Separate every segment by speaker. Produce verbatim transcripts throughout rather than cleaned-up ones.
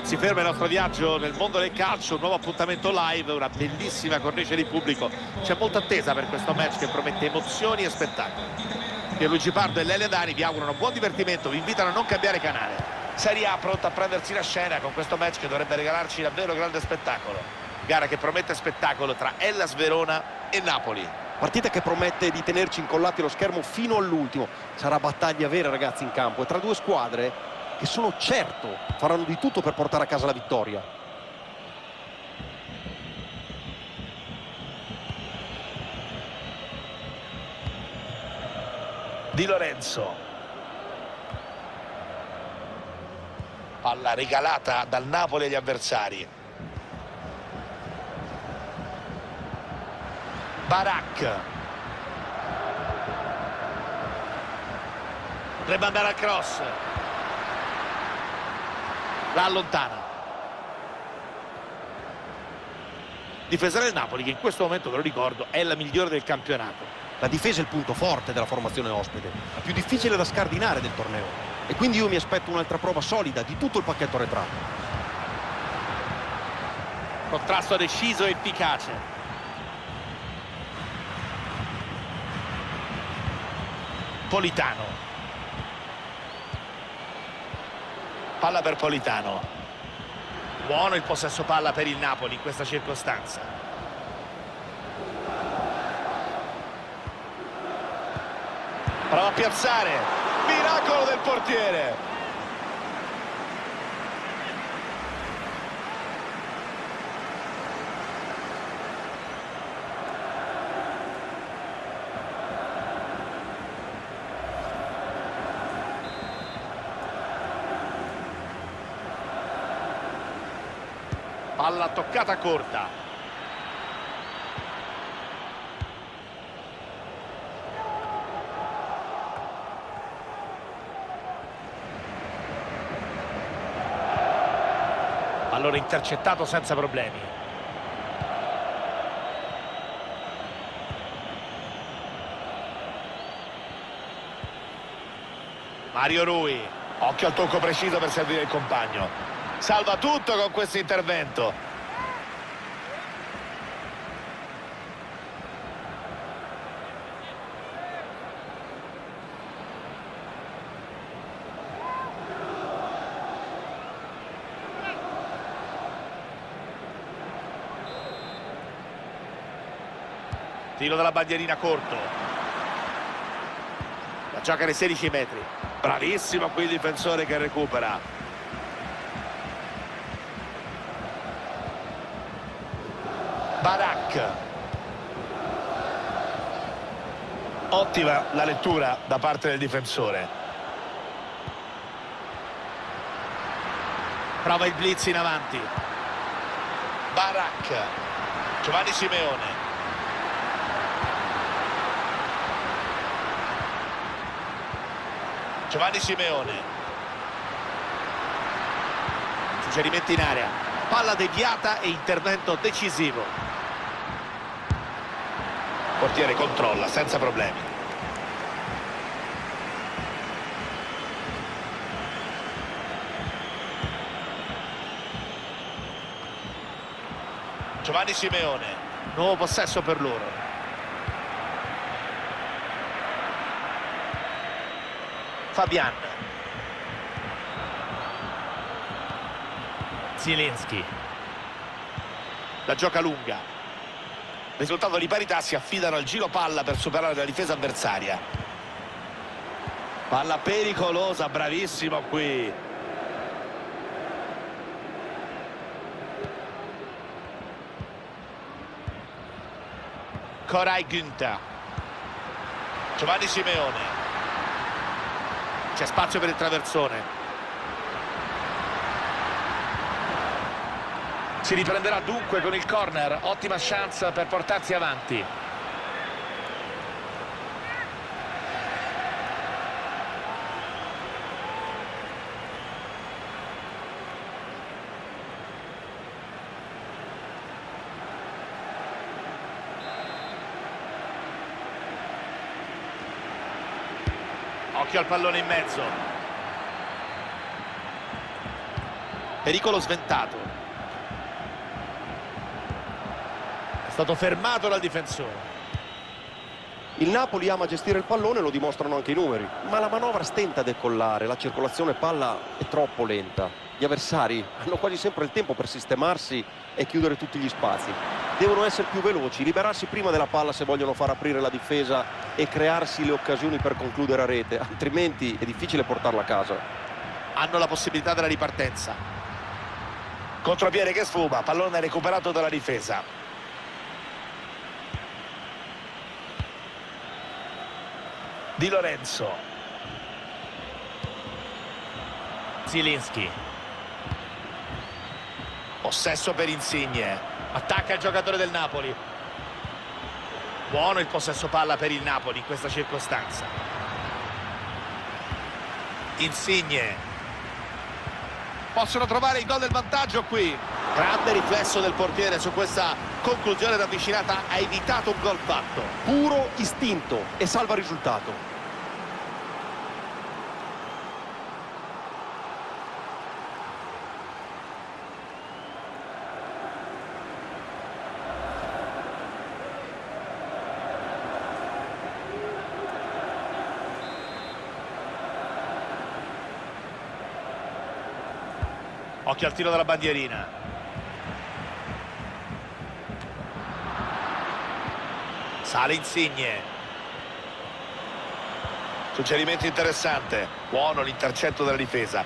Speaker 1: Non si ferma il nostro viaggio nel mondo del calcio, un nuovo appuntamento live, una bellissima cornice di pubblico. C'è molta attesa per questo match che promette emozioni e spettacolo. Pierluigi Pardo e Lele Dani vi augurano buon divertimento, vi invitano a non cambiare canale. Serie A pronta a prendersi la scena con questo match che dovrebbe regalarci davvero grande spettacolo. Gara che promette spettacolo tra Hellas Verona e Napoli.
Speaker 2: Partita che promette di tenerci incollati allo schermo fino all'ultimo. Sarà battaglia vera, ragazzi, in campo, e tra due squadre che sono certo faranno di tutto per portare a casa la vittoria.
Speaker 1: Di Lorenzo. Palla regalata dal Napoli agli avversari. Barak. Dovrebbe andare al cross. La allontana. Difesa del Napoli che in questo momento, ve lo ricordo, è la migliore del campionato.
Speaker 2: La difesa è il punto forte della formazione ospite, la più difficile da scardinare del torneo. E quindi io mi aspetto un'altra prova solida di tutto il pacchetto arretrato.
Speaker 1: Contrasto deciso e efficace. Politano. Palla per Politano. Buono il possesso palla per il Napoli in questa circostanza. Prova a piazzare. Miracolo del portiere. Palla toccata corta. Allora intercettato senza problemi. Mario Rui. Occhio al tocco preciso per servire il compagno. Salva tutto con questo intervento. Tiro della bandierina corto. La gioca nei sedici metri. Bravissimo qui il difensore che recupera. Barak. Ottima la lettura da parte del difensore. Prova il blitz in avanti. Barak. Giovanni Simeone. Giovanni Simeone. Suggerimenti in area. Palla deviata e intervento decisivo. Portiere controlla senza problemi. Giovanni Simeone. Nuovo possesso per loro. Fabian. Zielinski. La gioca lunga. Risultato di parità, si affidano al giro palla per superare la difesa avversaria. Palla pericolosa, bravissimo qui. Koray Günther. Giovanni Simeone. C'è spazio per il traversone. Si riprenderà dunque con il corner, ottima chance per portarsi avanti. Occhio al pallone in mezzo. Pericolo sventato. È stato fermato dal difensore.
Speaker 2: Il Napoli ama gestire il pallone, lo dimostrano anche i numeri, ma la manovra stenta a decollare, la circolazione palla è troppo lenta. Gli avversari hanno quasi sempre il tempo per sistemarsi e chiudere tutti gli spazi. Devono essere più veloci, liberarsi prima della palla se vogliono far aprire la difesa e crearsi le occasioni per concludere a rete, altrimenti è difficile portarla a casa.
Speaker 1: Hanno la possibilità della ripartenza. Contropiede che sfuma, pallone recuperato dalla difesa. Di Lorenzo. Zielinski. Possesso per Insigne. Attacca il giocatore del Napoli. Buono il possesso palla per il Napoli in questa circostanza. Insigne. Possono trovare il gol del vantaggio qui. Grande riflesso del portiere su questa conclusione ravvicinata. Ha evitato un gol fatto.
Speaker 2: Puro istinto e salva il risultato.
Speaker 1: Occhio al tiro della bandierina. Sale Insigne. Suggerimento interessante. Buono l'intercetto della difesa.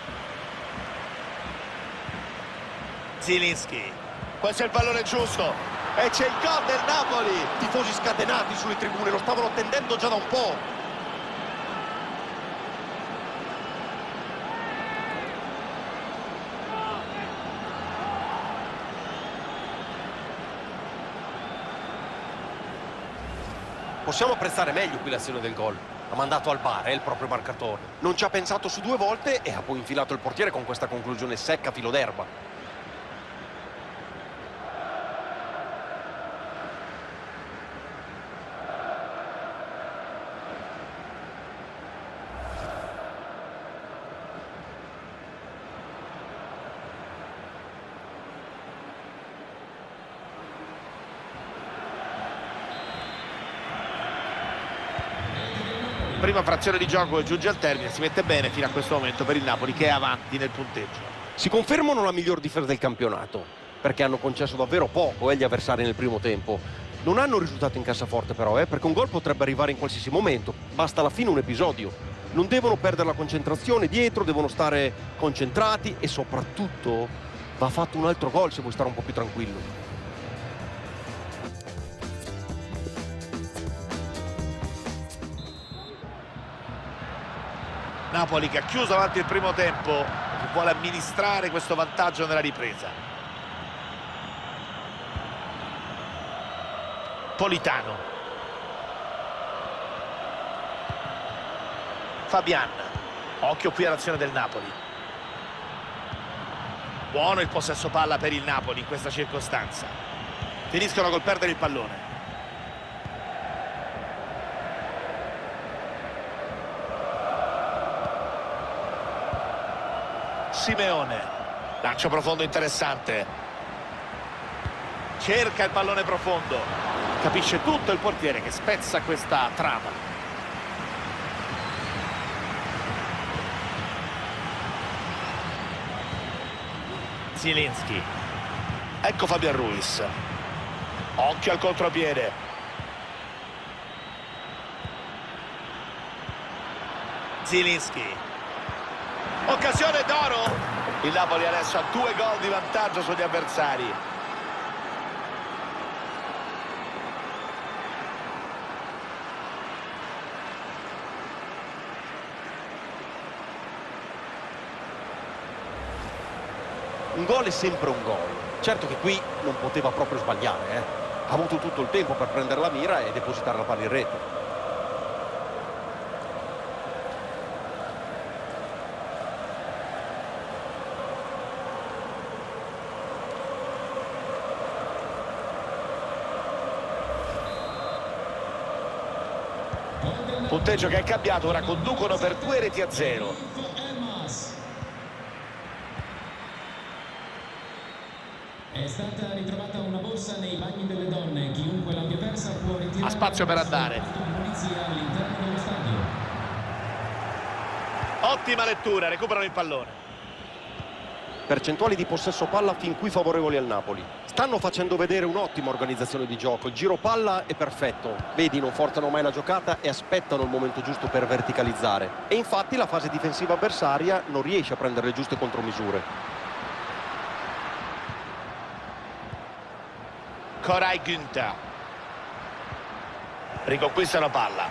Speaker 1: Zielinski. Questo è il pallone giusto. E c'è il gol del Napoli.
Speaker 2: Tifosi scatenati sulle tribune, lo stavano attendendo già da un po'. Possiamo apprezzare meglio qui l'azione del gol. Ha mandato al bar, è il proprio marcatore. Non ci ha pensato su due volte e ha poi infilato il portiere con questa conclusione secca, filo d'erba.
Speaker 1: Prima frazione di gioco e giunge al termine, si mette bene fino a questo momento per il Napoli che è avanti nel punteggio.
Speaker 2: Si confermano la miglior difesa del campionato, perché hanno concesso davvero poco eh, gli avversari nel primo tempo. Non hanno risultato in cassaforte però, eh, perché un gol potrebbe arrivare in qualsiasi momento, basta alla fine un episodio. Non devono perdere la concentrazione dietro, devono stare concentrati e soprattutto va fatto un altro gol se vuoi stare un po' più tranquillo.
Speaker 1: Napoli che ha chiuso avanti il primo tempo, che vuole amministrare questo vantaggio nella ripresa. Politano. Fabian. Occhio qui all'azione del Napoli. Buono il possesso palla per il Napoli in questa circostanza. Finiscono col perdere il pallone. Simeone, lancio profondo interessante, cerca il pallone profondo, capisce tutto il portiere che spezza questa trama. Zielinski, ecco Fabian Ruiz, occhio al contropiede. Zielinski. Occasione d'oro. Il Napoli adesso ha due gol di vantaggio sugli avversari.
Speaker 2: Un gol è sempre un gol. Certo che qui non poteva proprio sbagliare, eh. Ha avuto tutto il tempo per prendere la mira e depositare la palla in rete.
Speaker 1: Punteggio che è cambiato, ora conducono per due reti a zero.
Speaker 3: rossa nei bagni delle donne. Chiunque l'abbia persa può ritirare.
Speaker 1: Ha spazio per andare.
Speaker 3: Polizia all'interno dello stadio.
Speaker 1: Ottima lettura, recuperano il pallone.
Speaker 2: Percentuali di possesso palla fin qui favorevoli al Napoli. Stanno facendo vedere un'ottima organizzazione di gioco. Il giro palla è perfetto. Vedi, non forzano mai la giocata e aspettano il momento giusto per verticalizzare. E infatti la fase difensiva avversaria non riesce a prendere le giuste contromisure.
Speaker 1: Koray Günther. Riconquistano palla.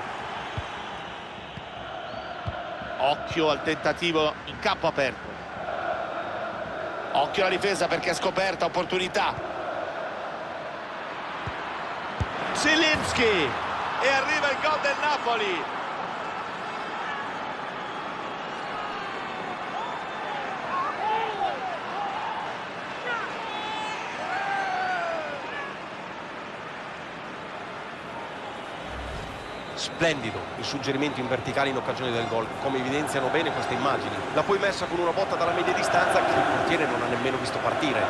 Speaker 1: Occhio al tentativo in campo aperto. Occhio alla difesa perché è scoperta, opportunità. Zielinski e arriva il gol del Napoli.
Speaker 2: Splendido il suggerimento in verticale in occasione del gol, come evidenziano bene queste immagini. La poi messa con una botta dalla media distanza che il portiere non ha nemmeno visto partire.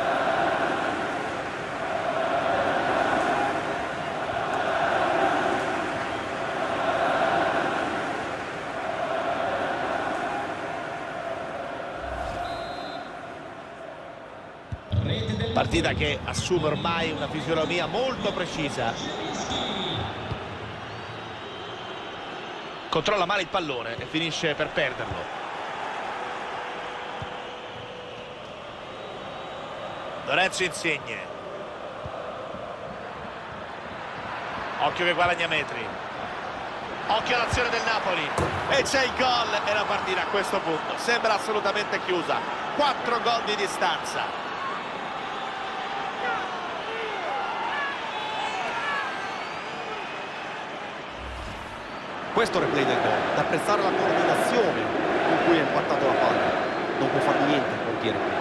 Speaker 1: Partita che assume ormai una fisionomia molto precisa. Controlla male il pallone e finisce per perderlo. Lorenzo Insigne. Occhio che guadagna metri. Occhio all'azione del Napoli. E c'è il gol e la partita a questo punto sembra assolutamente chiusa. Quattro gol di distanza.
Speaker 2: Questo replay del gol, da apprezzare la coordinazione con cui ha impattato la palla. Non può fare niente il portiere qui.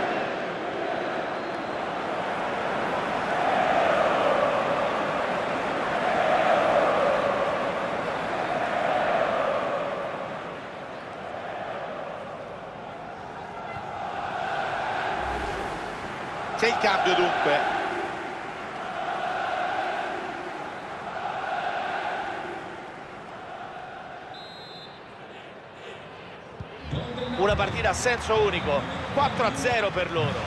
Speaker 1: C'è il cambio dunque. Una partita a senso unico, quattro a zero per loro.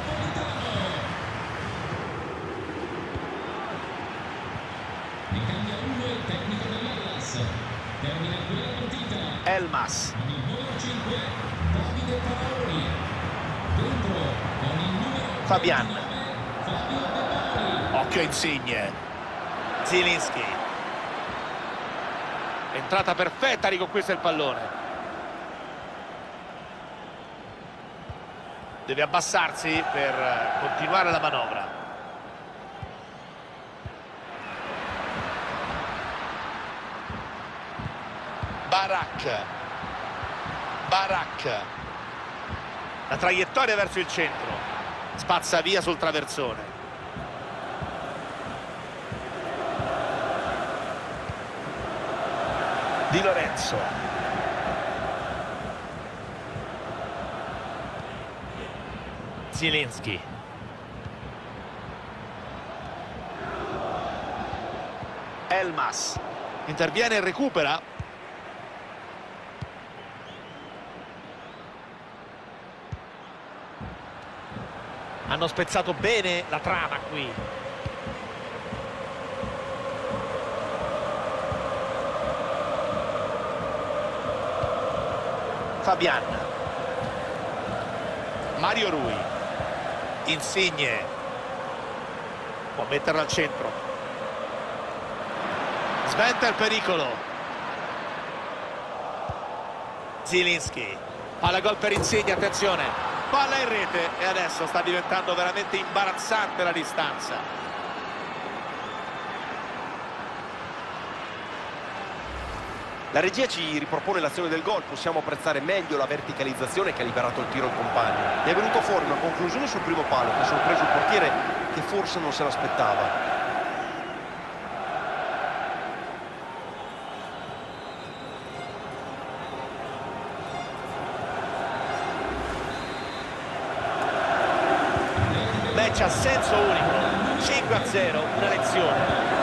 Speaker 1: Elmas. Fabian. Occhio Insigne. Zielinski. Entrata perfetta, riconquista il pallone. Deve abbassarsi per continuare la manovra. Barak. Barak. La traiettoria verso il centro. Spazza via sul traversone. Di Lorenzo. Zielinski. Elmas interviene e recupera. Hanno spezzato bene la trama qui. Fabian. Mario Rui. Insigne. Può metterlo al centro. Sventa il pericolo. Zielinski. Palla gol per Insigne, attenzione. Palla in rete e adesso sta diventando veramente imbarazzante la distanza.
Speaker 2: La regia ci ripropone l'azione del gol, possiamo apprezzare meglio la verticalizzazione che ha liberato il tiro al compagno. È venuto fuori una conclusione sul primo palo che ha sorpreso il portiere che forse non se l'aspettava.
Speaker 1: Match a senso unico, cinque a zero, una lezione.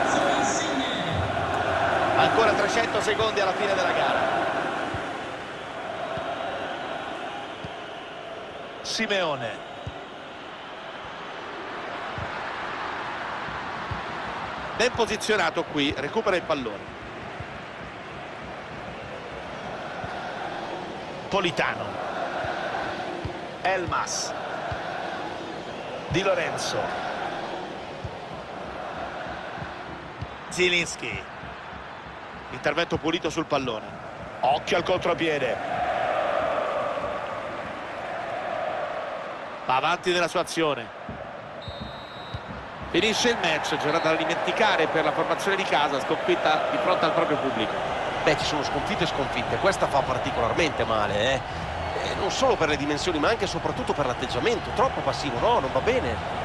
Speaker 1: Ancora trecento secondi alla fine della gara. Simeone. Ben posizionato qui, recupera il pallone. Politano. Elmas. Di Lorenzo. Zielinski. Intervento pulito sul pallone. Occhio al contropiede. Va avanti nella sua azione. Finisce il match, giornata da dimenticare per la formazione di casa, sconfitta di fronte al proprio pubblico.
Speaker 2: Beh, ci sono sconfitte e sconfitte, questa fa particolarmente male, eh? Eh, non solo per le dimensioni ma anche e soprattutto per l'atteggiamento, troppo passivo, no, non va bene.